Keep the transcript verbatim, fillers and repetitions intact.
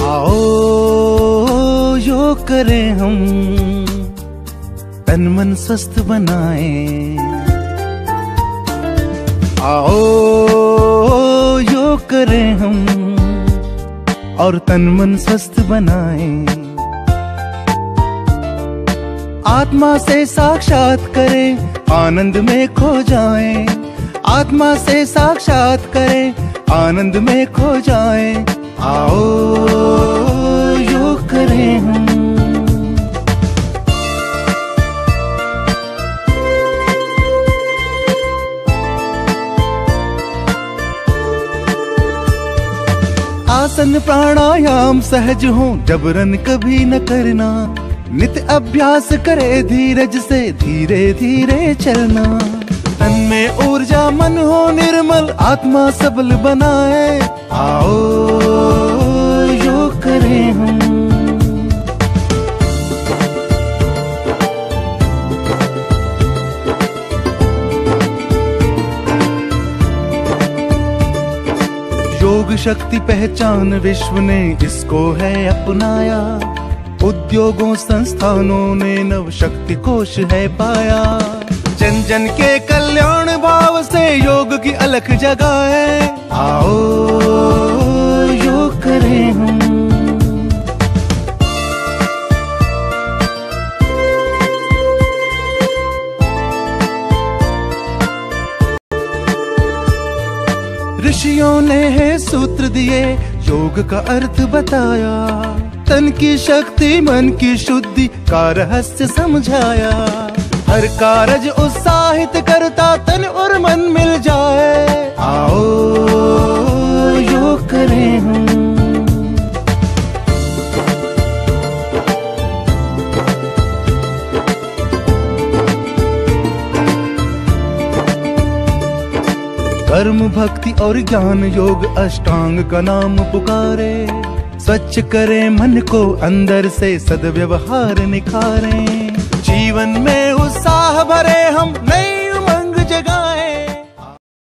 आओ योग करें हम, तन मन स्वस्थ बनाएं। आओ योग करें हम और तन मन स्वस्थ बनाएं। आत्मा से साक्षात करें, आनंद में खो जाएं। आत्मा से साक्षात करें, आनंद में खो जाएं। आओ योग करें हम। आसन प्राणायाम सहज हो, जबरन कभी न करना। नित्य अभ्यास करे धीरज से, धीरे धीरे चलना। तन में ऊर्जा, मन हो निर्मल, आत्मा सबल बनाए। आओ योग करें हम। योग शक्ति पहचान विश्व ने इसको है अपनाया। उद्योगों संस्थानों ने नव शक्ति कोश है पाया। जन जन के कल्याण भाव से योग की अलख जगाए। आओ योग करें हम। ऋषियों ने है सूत्र दिए, योग का अर्थ बताया। तन की शक्ति मन की शुद्धि का रहस्य समझाया। हर कारज उत्साहित करता, तन और मन मिल जाए। आओ योग करें हम। कर्म भक्ति और ज्ञान योग अष्टांग का नाम पुकारे। स्वच्छ करें मन को अंदर से, सद्व्यवहार निखारें। जीवन में उत्साह भरे हम, नई उमंग जगाएं।